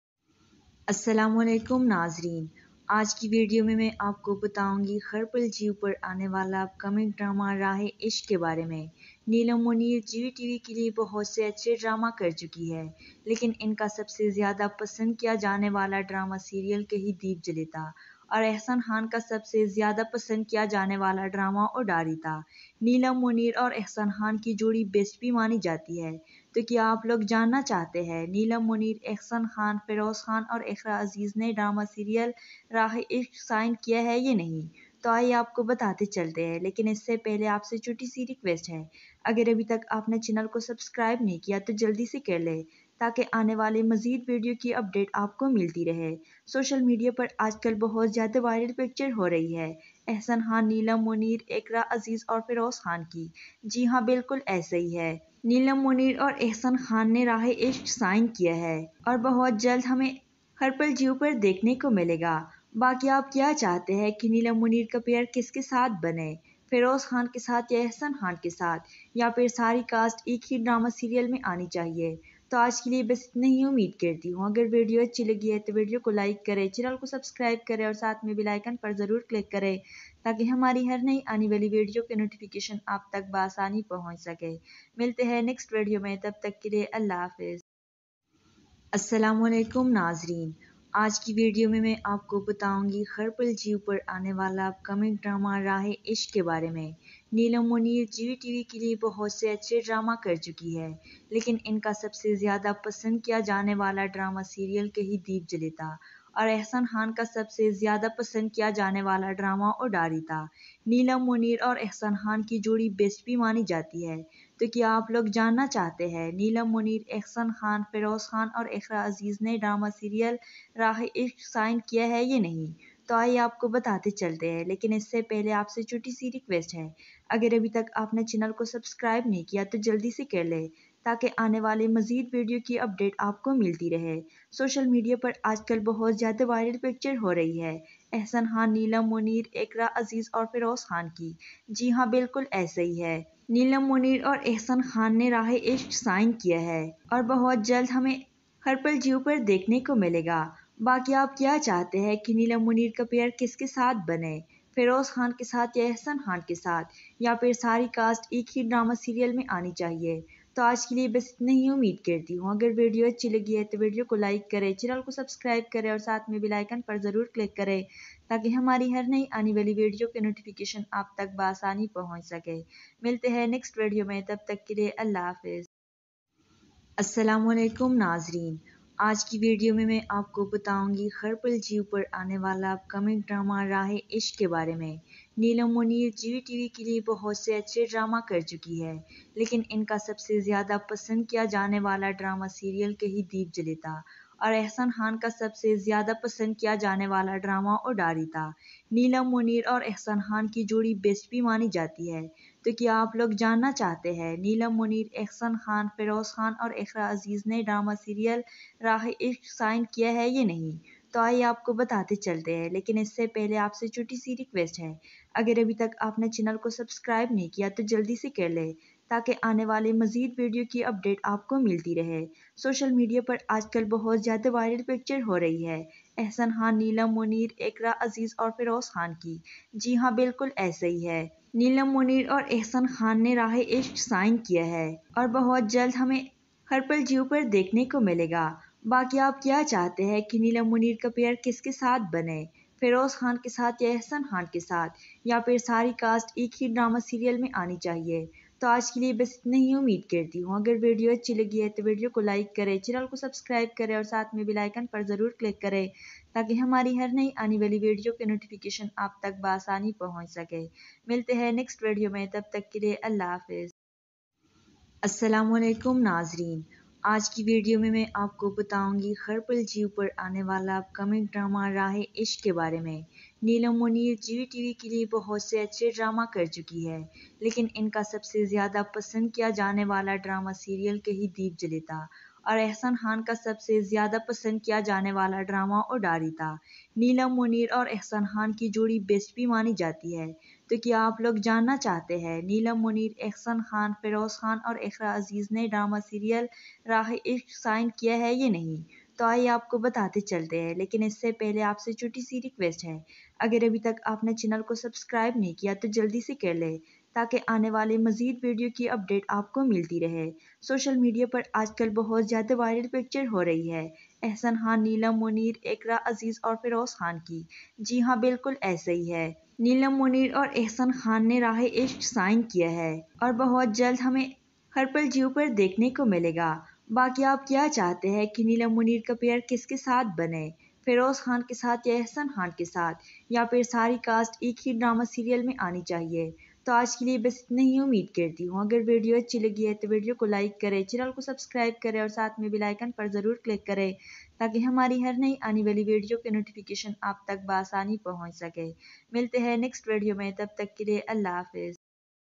السلام علیکم ناظرین، آج کی ویڈیو میں میں آپ کو بتاؤں گی خرپل جیو پر آنے والا اپ کمنگ ڈرامہ راہ عشق کے بارے میں۔ نیلم منیر جی ٹی وی کے لیے بہت سے اچھے ڈرامہ کر چکی ہے، لیکن ان کا سب سے زیادہ پسند کیا جانے والا ڈرامہ سیریل کہیں دیپ جلے تھا، اور احسن خان کا سب سے زیادہ پسند کیا جانے والا ڈرامہ اڈاری تھا۔ نیلم منیر اور احسن خان کی جوڑی بیسٹ بھی مانی جاتی ہے، تو کیا آپ لوگ جاننا چاہتے ہیں نیلم منیر، احسن خان، فیروز خان اور اقرا عزیز نے ڈرامہ سیریل راہ عشق سائن کیا ہے یا نہیں؟ تو آئیے آپ کو بتاتے چلتے ہیں، لیکن اس سے پہلے آپ سے چھوٹی سی ریکویسٹ ہے، اگر ابھی تک آپ نے چینل کو سبسکرائب نہیں کیا تو جلدی سے کر لیں تاکہ آنے والے مزید ویڈیو کی اپڈیٹ آپ کو ملتی رہے۔ سوشل میڈیا پر آج کل بہت زیادہ وائرل پکچر ہو رہی ہے احسن خان، نیلم منیر، اقرا عزیز اور فیروز خان کی۔ جی ہاں، بالکل ایسے ہی ہے۔ نیلم منیر اور احسن خان نے راہ عشق سائن کیا ہے اور بہت جلد ہمیں خرپل جیو پر دیکھنے کو ملے گا۔ باقی آپ کیا چاہتے ہیں کہ نیلم منیر کا پیئر کس کے ساتھ بنے، فیروز خان کے ساتھ یا احسن خان کے ساتھ، یا پھر ساری کاسٹ ایک ہی ڈرامہ سیریل میں آنی چاہیے؟ تو آج کے لیے بس اتنا ہی، امید کرتی ہوں اگر ویڈیو اچھی لگی ہے تو ویڈیو کو لائک کریں، چینل کو سبسکرائب کریں اور ساتھ میں بیل آئیکن پر ضرور کلک کریں تاکہ ہماری ہر نئی آنے والی ویڈیو کی نوٹیفیکیشن آپ تک بآسانی پہنچ سکے۔ ملتے ہیں نیکسٹ ویڈیو میں، تب تک کے لیے اللہ حافظ۔ السلام علیکم ناظرین، آج کی ویڈیو میں میں آپ کو بتاؤں گی خرپل جیو پر آنے والا اپ کمنگ ڈرامہ راہ عشق کے بارے میں۔ نیلم منیر جی ٹی وی کے لیے بہت سے اچھے ڈرامہ کر چکی ہے، لیکن ان کا سب سے زیادہ پسند کیا جانے والا ڈرامہ سیریل کہیں دیپ جلے تھا، اور احسان خان کا سب سے زیادہ پسند کیا جانے والا ڈرامہ اڈاری تھا۔ نیلم منیر اور احسان خان کی جوڑی بیسٹ بھی مانی جاتی ہے، تو کیا آپ لوگ جاننا چاہتے ہیں نیلم منیر، احسان خان، فیروز خان اور اقرا عزیز نے ڈرامہ سیریل راہ عشق سائن کیا ہے یا نہیں؟ تو آئیے آپ کو بتاتے چلتے ہیں، لیکن اس سے پہلے آپ سے چھوٹی سی ریکویسٹ ہے، اگر ابھی تک آپ نے چینل کو سبسکرائب نہیں کیا تو جلدی سے کر لے تاکہ آنے والے مزید ویڈیو کی اپڈیٹ آپ کو ملتی رہے۔ سوشل میڈیا پر آج کل بہت زیادہ وائرل پکچر ہو رہی ہے احسان خان، نیلم منیر، اقرا عزیز اور فیروز خان کی۔ جی ہاں، بالکل ایسے ہی ہے۔ نیلم منیر اور احسان خان نے راہ عشق سائن کیا ہے اور بہت جلد ہمیں ہر پل جیو پر دیکھنے کو ملے گا۔ باقی آپ کیا چاہتے ہیں کہ نیلم منیر کا پیئر کس کے ساتھ بنے، فیروز خان کے ساتھ یا احسان خان کے ساتھ، یا پھر ساری کاسٹ ایک ہی ڈرامہ سیریل میں آنی چاہیے؟ تو آج کے لیے بس اتنا ہی، امید کرتی ہوں اگر ویڈیو اچھی لگی ہے تو ویڈیو کو لائک کریں، چینل کو سبسکرائب کریں اور ساتھ میں بیل آئیکن پر ضرور کلک کریں تاکہ ہماری ہر نئی آنے والی ویڈیو کے نوٹیفیکیشن آپ تک بآسانی پہنچ سکے۔ ملتے ہیں نیکسٹ ویڈیو میں، تب تک کے لیے اللہ حافظ۔ السلام علیکم ناظرین، آج کی ویڈیو میں میں آپ کو بتاؤں گی ہر پل جیو پر آنے والا اپ کمنگ ڈرامہ راہ عشق کے بارے میں۔ نیلم منیر جی ٹی وی کے لیے بہت سے اچھے ڈرامہ کر چکی ہے، لیکن ان کا سب سے زیادہ پسند کیا جانے والا ڈرامہ سیریل کہیں دیپ جلے تھا، اور احسان خان کا سب سے زیادہ پسند کیا جانے والا ڈرامہ اڈاری تھا۔ نیلم منیر اور احسان خان کی جوڑی بیسٹ بھی مانی جاتی ہے، تو کیا آپ لوگ جاننا چاہتے ہیں نیلم منیر، احسان خان، فیروز خان اور اقرا عزیز نے ڈرامہ سیریل راہ عشق سائن کیا ہے یا نہیں؟ تو آئیے آپ کو بتاتے چلتے ہیں، لیکن اس سے پہلے آپ سے چھوٹی سی ریکویسٹ ہے، اگر ابھی تک آپ نے چینل کو سبسکرائب نہیں کیا تو جلدی سے کر لے تاکہ آنے والے مزید ویڈیو کی اپڈیٹ آپ کو ملتی رہے۔ سوشل میڈیا پر آج کل بہت زیادہ وائرل پکچر ہو رہی ہے احسان خان، نیلم منیر، اقرا عزیز اور فیروز خان کی۔ جی ہاں، بالکل ایسے ہی ہے۔ نیلم منیر اور احسان خان نے راہ عشق سائن کیا ہے اور بہت جلد ہمیں ہر پل جیو پر دیکھنے کو ملے گا۔ باقی آپ کیا چاہتے ہیں کہ نیلم منیر کا پیئر کس کے ساتھ بنے، فیروز خان کے ساتھ یا احسان خان کے ساتھ، یا پھر ساری کاسٹ ایک ہی ڈرامہ سیریل میں آنی چاہیے؟ تو آج کے لیے بس اتنا ہی، امید کرتی ہوں اگر ویڈیو اچھی لگی ہے تو ویڈیو کو لائک کریں، چینل کو سبسکرائب کریں اور ساتھ میں بیل آئیکن پر ضرور کلک کریں تاکہ ہماری ہر نئی آنے والی ویڈیو کے نوٹیفیکیشن آپ تک بآسانی پہنچ سکے۔ ملتے ہیں نیکسٹ ویڈیو میں، تب تک کے لیے اللہ حافظ۔ السلام علیکم ناظرین، آج کی ویڈیو میں میں آپ کو بتاؤں گی ہر پل جیو پر آنے والا اپ کمنگ ڈرامہ راہ عشق کے بارے میں۔ نیلم منیر جی ٹی وی کے لیے بہت سے اچھے ڈرامہ کر چکی ہے، لیکن ان کا سب سے زیادہ پسند کیا جانے والا ڈرامہ سیریل کہیں دیپ جلے تھا، اور احسان خان کا سب سے زیادہ پسند کیا جانے والا ڈرامہ اڈاری تھا۔ نیلم منیر اور احسان خان کی جوڑی بیسٹ بھی مانی جاتی ہے، تو کیا آپ لوگ جاننا چاہتے ہیں نیلم منیر، احسان خان، فیروز خان اور اقرا عزیز نے ڈرامہ سیریل راہ عشق سائن کیا ہے یا نہیں؟ تو آئیے آپ کو بتاتے چلتے ہیں، لیکن اس سے پہلے آپ سے چھوٹی سی ریکویسٹ ہے، اگر ابھی تک آپ نے چینل کو سبسکرائب نہیں کیا تو جلدی سے کر لے تاکہ آنے والے مزید ویڈیو کی اپڈیٹ آپ کو ملتی رہے۔ سوشل میڈیا پر آج کل بہت زیادہ وائرل پکچر ہو رہی ہے احسان خان، نیلم منیر، اقرا عزیز اور فیروز خان کی۔ جی ہاں، بالکل ایسے ہی ہے۔ نیلم منیر اور احسان خان نے راہ عشق سائن کیا ہے اور بہت جلد ہمیں ہر پل جیو پر دیکھنے کو ملے گا۔ باقی آپ کیا چاہتے ہیں کہ نیلم منیر کا پیئر کس کے ساتھ بنے، فیروز خان کے ساتھ یا احسان خان کے ساتھ، یا پھر ساری کاسٹ ایک ہی ڈرامہ سیریل میں آنی چاہیے؟ تو آج کے لیے بس اتنا ہی، امید کرتی ہوں اگر ویڈیو اچھی لگی ہے تو ویڈیو کو لائک کریں، چینل کو سبسکرائب کریں اور ساتھ میں بیل آئیکن پر ضرور کلک کریں تاکہ ہماری ہر نئی آنے والی ویڈیو کے نوٹیفیکیشن آپ تک بآسانی پہنچ سکے۔ ملتے ہیں نیکسٹ ویڈیو میں، تب تک کے لیے اللہ حافظ۔